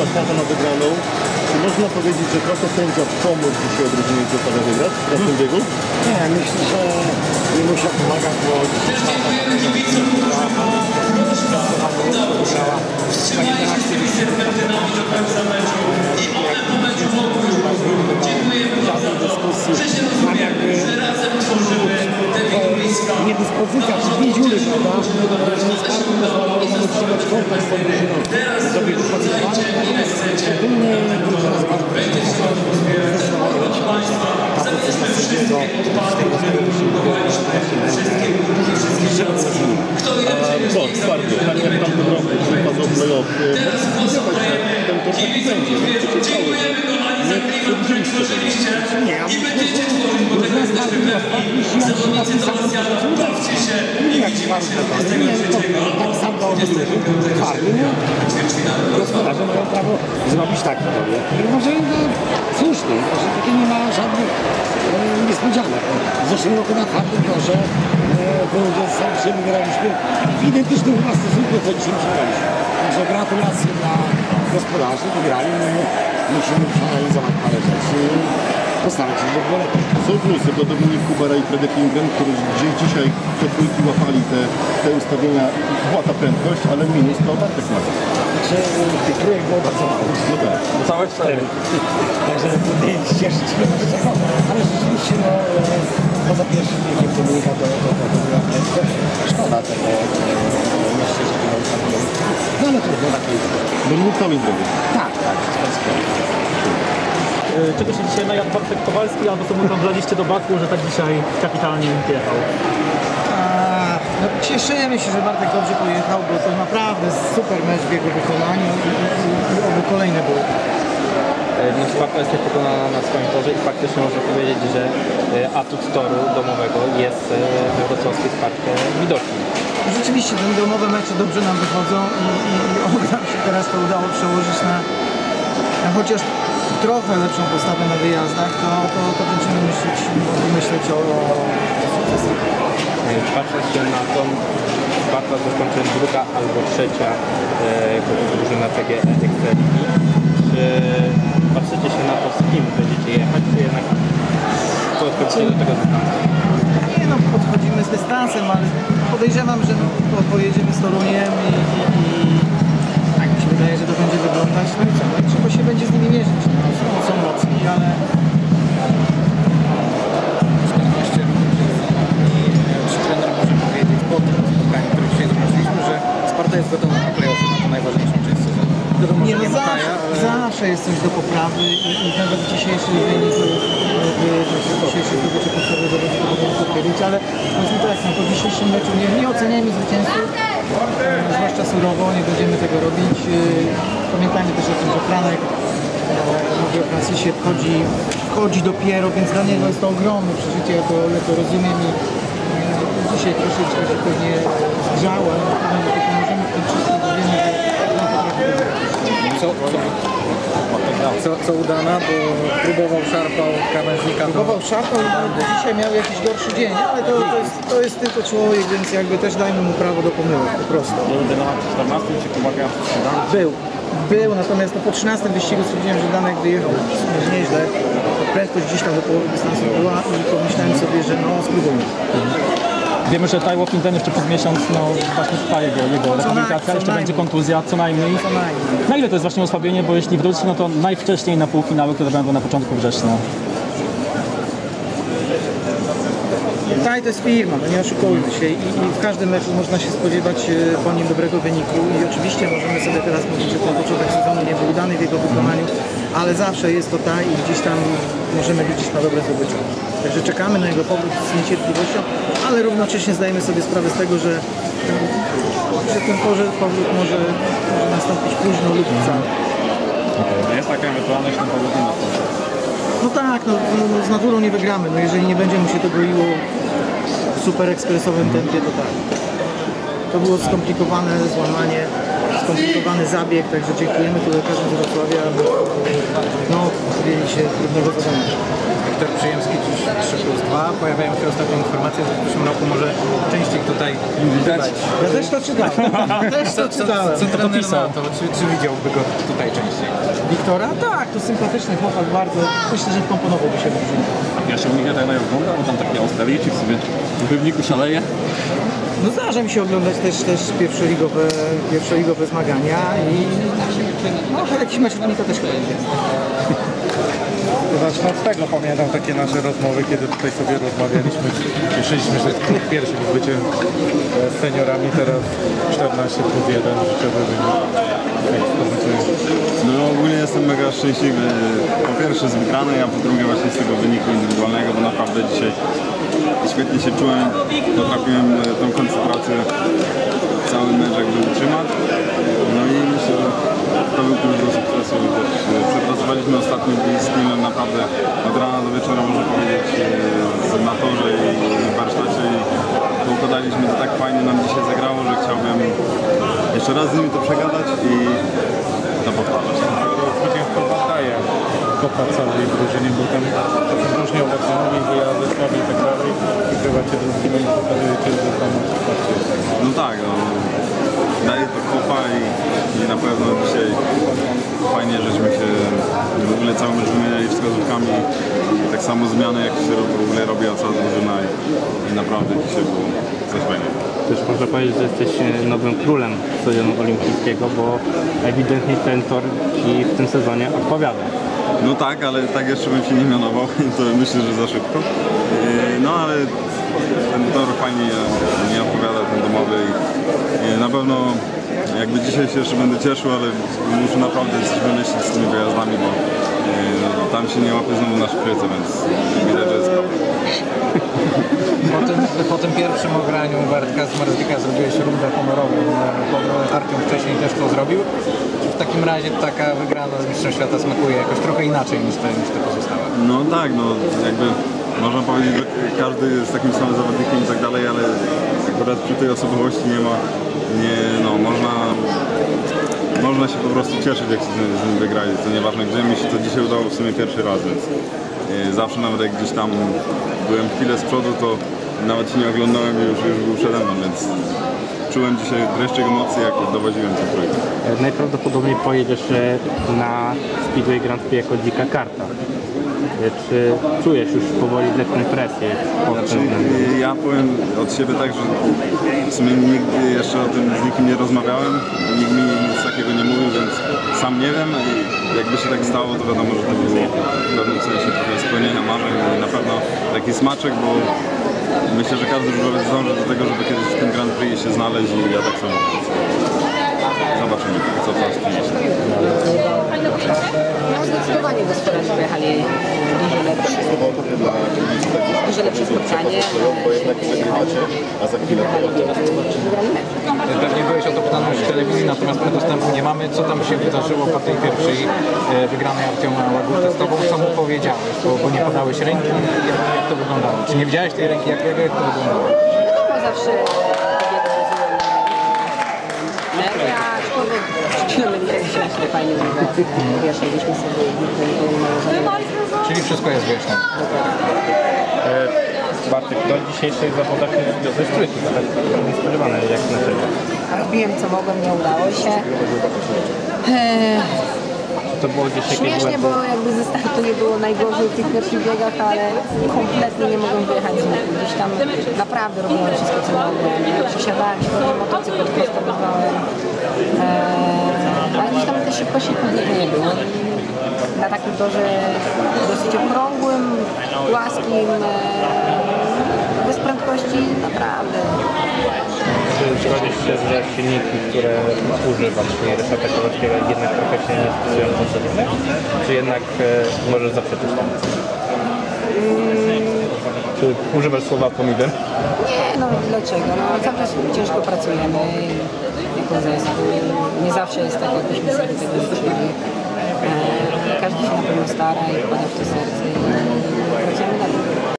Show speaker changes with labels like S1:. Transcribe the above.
S1: była szansa na wygraną. Czy można powiedzieć, że trochę sędzia pomógł dzisiaj drużynie Ciesława wygrać w tym biegu?
S2: Nie, myślę, że nie musiał pomagać, bo niedyspozycja, czy dwie dziury, prawda? Że z kartą mamy trzymać kontakt z tą drużyną. Sobie wypowiedziane, natomiast ogólnie drużyna z bardzo
S1: Co, twardy, tak jak w tamtym roku, czyli fazą play-off, ten turniej będzie, nie przewidzieliście tego.
S2: Nie, a drużyna z bardzo tak sam dał twardy, gospodarze mają prawo zrobić tak panowie. I uważam, że słuszny, że takie nie ma żadnych niespodzianek. W zeszłym roku na twardym torze że wygraliśmy w identycznym chyba stosunku, co dzisiaj przegraliśmy. Także gratulacje dla gospodarzy, wygrali. Musimy przeanalizować parę rzeczy i postawić się do lepiej.
S1: Są plusy do Dominik Kubera i Fredek Lindgren, którzy gdzieś dzisiaj te trójki łapali te ustawienia. Była ta prędkość, ale minus to Bartek Smaczek.
S2: Znaczy, tych trójek było bardzo mało.
S1: No tak.
S3: Całe 4.
S2: Także tutaj cieszyć się z tego, ale rzeczywiście no, poza pierwszym biegiem Dominika to była prędkość. Szkoda tego, myślę, że chyba ustawiłem. No ale trudno, takie jest.
S1: Dominik cały zdrowy.
S2: Tak, to jest
S3: Czego się dzisiaj najadł Bartek Kowalski, albo co mu tam wlaliście do baku, że tak dzisiaj kapitalnie jechał?
S4: No, cieszymy się, że Bartek dobrze pojechał, bo to naprawdę super mecz w jego wykonaniu i oby kolejne były.
S5: No, Sparta jest niepokonana na swoim torze i faktycznie można powiedzieć, że atut toru domowego jest we wrocławskiej Sparcie widoczny.
S4: Rzeczywiście te domowe mecze dobrze nam wychodzą i oby nam się teraz to udało przełożyć na chociaż trochę lepszą postawę na wyjazdach, to będziemy myśleć o sukcesach.
S5: Patrząc się na to, Sparta zakończy druga albo trzecia drużyna PGE Ekstraligi. Czy patrzycie się na to, z kim będziecie jechać, czy jednak podchodzicie do tego dystansu?
S4: Nie no, podchodzimy z dystansem, ale podejrzewam, że pojedziemy z Toruniem i tak mi się wydaje, że to będzie wyglądać. No i co, no, trzeba się będzie z nimi mierzyć. No, są mocni, ale
S6: czy trener może powiedzieć po tym spotkaniu, które dzisiaj zobaczyliśmy, że Sparta jest gotowa na play-offy, na to najważniejszą część sezonu.
S4: nie, no zawsze jest coś do poprawy i nawet dzisiejszy wynik, dzisiejszy zdobycie podstawowe zawodników mogą potwierdzić, ale powiedzmy tak, no, po dzisiejszym meczu nie oceniajmy zwycięzców, zwłaszcza surowo, nie będziemy tego robić. Pamiętajmy też o tym, że Franek, mówię o Francisie, wchodzi dopiero, więc dla niego jest to ogromne przeżycie, ja to rozumiem i dzisiaj troszeczkę się pewnie zgrzało, ale na pewno to pomożemy w tym wszystkim, bo wiemy,
S6: Co udana, bo próbował, szarpał krawężnika.
S4: szarpał i dzisiaj miał jakiś gorszy dzień, ale to jest tylko człowiek, więc jakby też dajmy mu prawo do pomyłek, po prostu.
S3: Na 14 czy pomaga?
S4: Był, natomiast po 13 wyścigu stwierdziłem, że Danek wyjechał nieźle. Prędkość gdzieś tam do połowy dystansu była i pomyślałem sobie, że no spróbujmy.
S3: Wiemy, że Taiwo Quinten jeszcze przez miesiąc właśnie trwa jego rehabilitacja, jeszcze będzie kontuzja co najmniej. Na ile to jest właśnie osłabienie, bo jeśli wróci, no to najwcześniej na półfinały, które będą na początku września.
S4: To jest firma, no nie oszukujmy się i w każdym meczu można się spodziewać po nim dobrego wyniku i oczywiście możemy sobie teraz mówić, że ten początek sezonu nie był udany w jego wykonaniu, ale zawsze jest to i gdzieś tam możemy liczyć na dobre zdobycze. Także czekamy na jego powrót z niecierpliwością, ale równocześnie zdajemy sobie sprawę z tego, że ten powrót może nastąpić późno lub wcale.
S3: Jest taka ewentualność na powrót na to.
S4: No tak, z naturą nie wygramy, no jeżeli nie będzie mu się to goiło w super ekspresowym tempie, to tak. To było skomplikowane złamanie, skomplikowany zabieg, także dziękujemy tu lekarzom z Wrocławia, aby podjęli się trudnego zadania.
S6: Wiktor Przyjemski dziś 3+2. 2 pojawiają się ostatnie informacje, że w przyszłym roku może częściej tutaj widać.
S4: Ja też to czytałem. Też to czytałem.
S6: Co trener na to? Czy widziałby go tutaj częściej?
S4: Wiktora? Tak, to sympatyczny chłopak bardzo. Myślę, że wkomponowałby się w drużynę.
S1: Pierwszy ligę tak ogląda, bo tam takie Australijczyk sobie w piwniku szaleje.
S4: No zdarza mi się oglądać też pierwszoligowe zmagania i no jakiś mecz to też chyba będzie.
S5: Zacznę od tego, pamiętam takie nasze rozmowy, kiedy tutaj sobie rozmawialiśmy. Cieszyliśmy się, że pierwszy w bycie z seniorami, teraz 14+1, życiowy wynik.
S1: No ogólnie jestem mega szczęśliwy, po pierwsze z wygranej, a po drugie właśnie z tego wyniku indywidualnego, bo naprawdę dzisiaj świetnie się czułem, potrafiłem tą koncentrację cały mecz jakby wytrzymać. No i myślę, że to był klucz do sukcesu. Też przepracowaliśmy ostatni dzień z teamem naprawdę od rana do wieczora, można powiedzieć, na torze i w warsztacie i poukładaliśmy to tak fajnie, nam dzisiaj zagrało, że chciałbym jeszcze raz z nimi to przegadać i to powtarzać.
S5: Zwycięstwo daje kopa całej drużynie, bo tam różnie obecni, wyjazdy, słaby i tak dalej. Wygrywacie drużynę i pokazujecie, że tam wsparcie.
S1: No tak, no, daje to kopa i na pewno dzisiaj fajnie, żeśmy się w ogóle cały mecz wymieniali wskazówkami i tak samo zmiany jak się w ogóle robiła cała drużyna i naprawdę dzisiaj było coś fajnego.
S5: Też można powiedzieć, że jesteś nowym królem stadionu olimpijskiego, bo ewidentnie ten tor Ci w tym sezonie odpowiada.
S1: No tak, ale tak jeszcze bym się nie mianował, to myślę, że za szybko. No ale ten tor fajnie nie odpowiada, ten domowy i na pewno jakby dzisiaj się jeszcze będę cieszył, ale muszę naprawdę coś wymyślić z tymi wyjazdami, bo tam się nie łapie znowu na szprycę, więc widać, że jest problem.
S6: Po tym pierwszym ograniu Bartka z Marzlika zrobiłeś rundę honorową. Artiom wcześniej też to zrobił. Czy w takim razie taka wygrana z Mistrzem Świata smakuje jakoś trochę inaczej niż te pozostałe?
S1: No tak, no jakby można powiedzieć, że każdy jest takim samym zawodnikiem i tak dalej, ale akurat przy tej osobowości nie ma, można się po prostu cieszyć, jak się z nim wygrali, to nieważne gdzie, mi się to dzisiaj udało w sumie pierwszy raz, więc zawsze nawet jak gdzieś tam byłem chwilę z przodu, to nawet się nie oglądałem i już był przede mną, więc czułem dzisiaj dreszczyk emocji, jak dowodziłem ten projekt.
S5: Najprawdopodobniej pojedziesz na Speedway Grand Prix jako dzika karta. Czy czujesz już powoli lekką presję?
S1: Ja powiem od siebie tak, że w sumie nigdy jeszcze o tym z nikim nie rozmawiałem, nikt mi nic takiego nie mówił, więc sam nie wiem. Jakby się tak stało, to wiadomo, że to było w pewnym sensie trochę spełnienia marzeń i na pewno taki smaczek, bo myślę, że każdy żużlowiec dąży do tego, żeby kiedyś w tym Grand Prix się znaleźć i ja tak samo. Zobaczymy, co teraz przyniesie.
S7: No zdecydowanie gospodarze pojechali dużo lepsze spotkanie. Wygrali mecz.
S6: Pewnie byłeś o to pytany już w telewizji, natomiast my dostępu nie mamy. Co tam się wydarzyło po tej pierwszej wygranej Artioma Łaguty z Tobą? Co mu powiedziałeś? Bo nie podałeś ręki. Jak to wyglądało? Czy nie widziałeś tej ręki? Jak to wyglądało?
S7: Wiadomo, zawsze nerwy, aczkolwiek się fajnie wyjaśniliśmy sobie
S6: Czyli wszystko jest wyjaśnione.
S5: Bartek, do dzisiejszych zawodach dosyć trójki, tak niespodziewane jak na ciebie.
S7: robiłem co mogłem, nie udało się.
S5: To było gdzieś jakieś
S7: Śmiesznie, bo jakby ze startu nie było najgorzej w tych pierwszych biegach, ale kompletnie nie mogłem wyjechać z łuku. Gdzieś tam naprawdę robiłem wszystko co mogłem. Przesiadałem się na motocykl, odprostowywałem. Ale gdzieś tam tej szybkości kompletnie nie było. Na takim torze dosyć okrągłym, płaskim, bez prędkości naprawdę.
S5: Czy zgodzisz się, że silniki, które używasz, czyli Ryszarda Kowalskiego, jednak trochę się nie spisują do sezonek? Czy jednak możesz zaprzeczyć tam? Czy używasz słowa pomidor?
S7: Nie, no dlaczego? No cały czas ciężko pracujemy jako zespół. Nie zawsze jest tak, jakbyśmy sobie tego życzyli. Każdy się na pewno stara i wkłada w to serce i pracujemy dalej.